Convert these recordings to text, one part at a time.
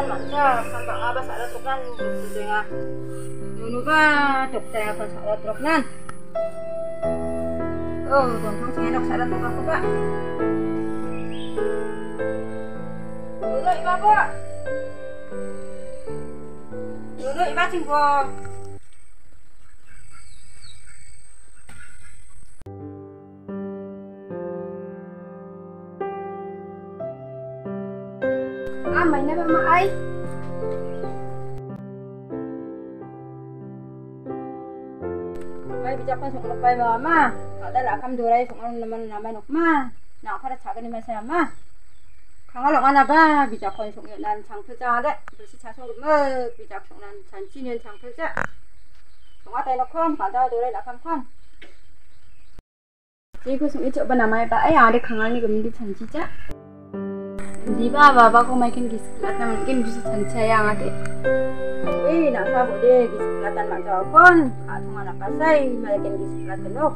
Tuknan manja sampai apa salah tuknan dengan nunuba dokter apa salah tuknan. Oh, dontong saya nak salah tukang apa? Dulu iba apa? Dulu iba cingko. Main na ba maay? May bijak pa sung pay mama. Ada lakam duray sung naman ukma. Na para 작은 이만 사야마. 강할 하나 봐. bijak kon sung nan 장표자 래. 벌시 차송 뭐 bijak sung nan 잔치년 장표자. 송아 tay 놓고 받아 duray lakam 콘. 이거 sung 이쪽 봐 남아야 봐. 아이 아래 강할이 금디 잔치자. Diba baba ko may gisulatan mungkin bisa sancaya ngate. Wih, nasa boleh gisulatan macam pun, atau anak pasai makin gisulatan nok.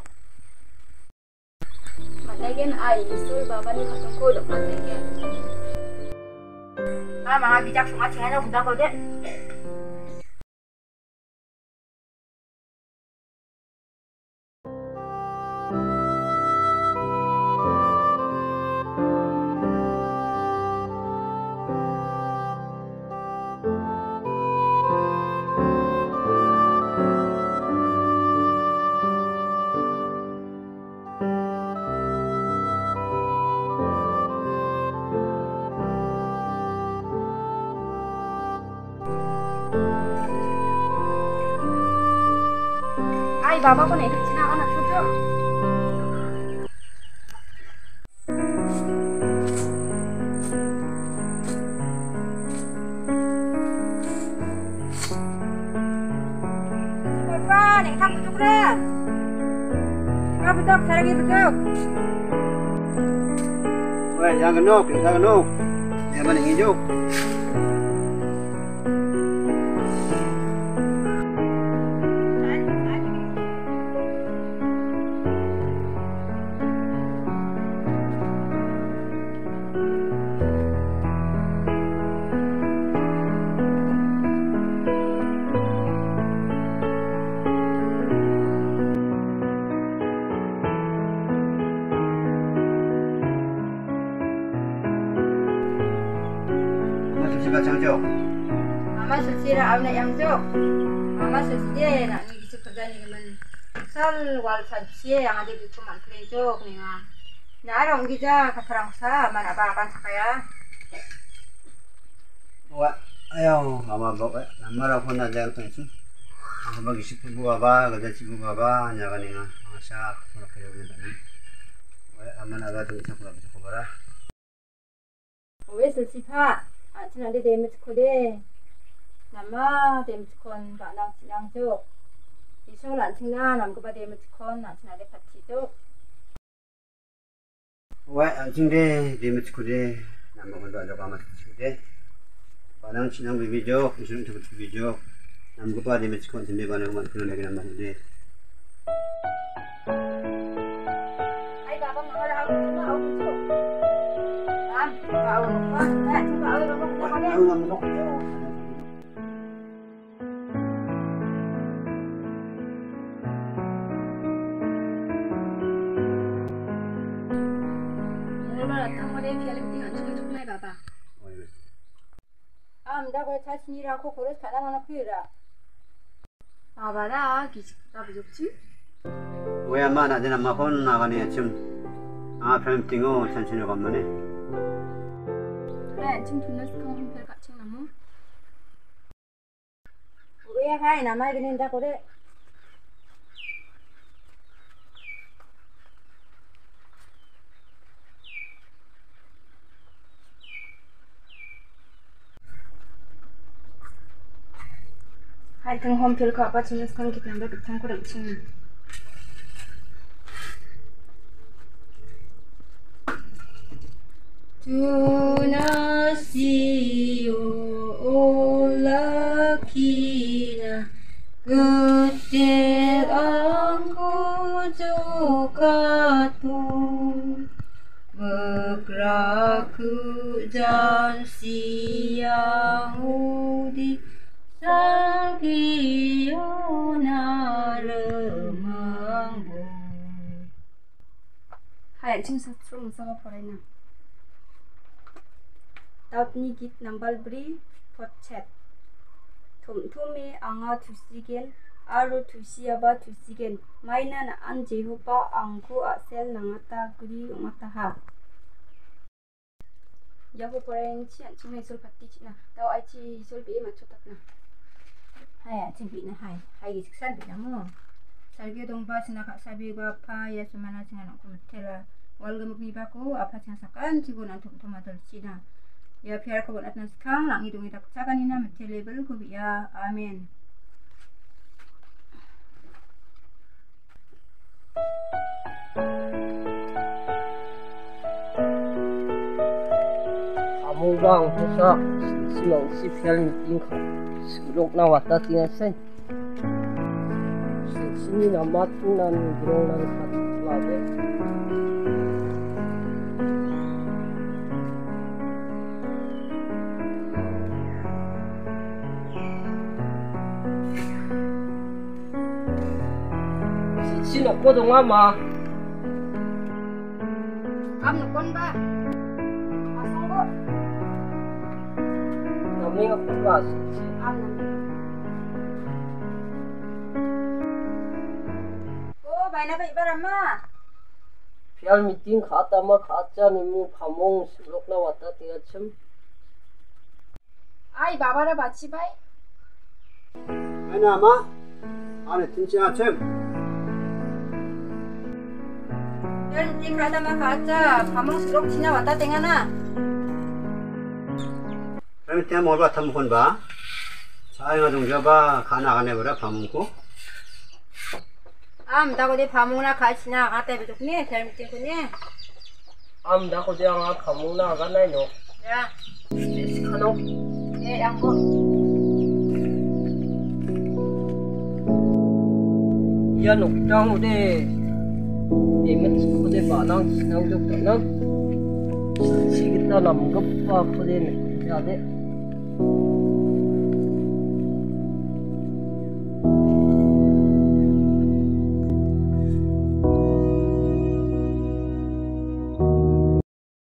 Matakin ay isul baba ni katong ko dok matakin. Mga bijak sungat singa budak ko deh. Ay, baba ko na ikot sinakanak ko dyan. Papa, nengkak bujuk na. Nengkak bujuk, sarang bujuk. Weh, jangan genuk. Jangan maning hijau. 장족. Mama sesira awna yangjuk. Mama sesira nak ni gisu kerja ni kemen. Sal wal sajie yang ada di kuman kerejok ni nga. Nah orang gija katerang sa mana apa sakaya. Wah, ayo mama bawa. Nama aku nak jalan pensi. Aku bagi sipu bapa, kerja sipu bapa, jangan ni nga. Masa aku nak kerja ni tadi. Wah, aman ada tu siapa lagi siapa bara. Wes sesipa. Nanti damage ko deh. Nama damage kon pak nang sinang juk. Iso lan singna nam ko pa damage kon nan sina de pati juk. Wah, anjing deh damage ko deh. Nama kon ada kamat ko deh. Panang sinang bibi juk, iso untuk bibi juk. Nam ko pa damage kon sindi panang kamat ko lagi nama ko deh. Ay baba mga ako juk. Bau apa? Bau apa? Bau ngamuk dia. Mula datang mula film tinggal cuma cuma bapa. Dah kau cari aku kurus kadang anak kira. Apa dah? Kita berjumpa sih. Wah, mana ada nama kon nak ni macam. Film tinggal cantik juga mana. Kaya cing tunas kau hampir kat cing namu. Uya hai nama gini dah kore. Hai teng hampir kau apa tunas kau kita ambil ketang kore cing. Tunasio olakina gede angku jokatu begraku dan siang Lại chim sắt xuống sao vào đây nè. Tao ni git nambal bri pot chat. 톰톰이 앙아 두시겐 아루 두시아바 두시겐 마이난 안 제후바 앙구 아셀 나가타 그리 옹아타하 야고 버렌치 안치메 솔 파티치나 다오 아이치 솔 비에 맞췄다나 하야 칭비나 하이 식산 비나모 살게 동바 스나가 사비가 파야 스마나 칭하나 코메텔라 월금 비바고 아파칭 사간 지고난 톰토마들 치나 Ya biar kau buat sekarang lang hidung kita cakan ini nama label kau biar amin. Amubang pusak silang si pial meeting kau suluk na wata tinggal sen. Sini nama tu nan girong nan satu lagi. Xin lỗi cô đồng mà. Am nak kon ba? Asal ko? Namanya apa bahas? Am nak. Oh, bayi nak ibar amma. Pial meeting kata mah kaca nimu pamong suluk na wata tinggal cem. Ay, baba dah baci bay. Mana ama? Ane tinci acem. Jadi kata mah kaca, pamong serok Cina wata tengana. 그러면 때 먹을 것 한번 봐. 자영아 좀 줘봐. 가나 가내버려 밥먹고. Am, tahu dia pamong nak kaca Cina kata betul ni, saya mesti kuni. Am dah kau jangan kamu na kan nai no. Ya, Sekarang yang ko. ya nuk jang udah. Emet kode banang sinang jok tanang. Si kita nam gappa kode ne. Ya deh.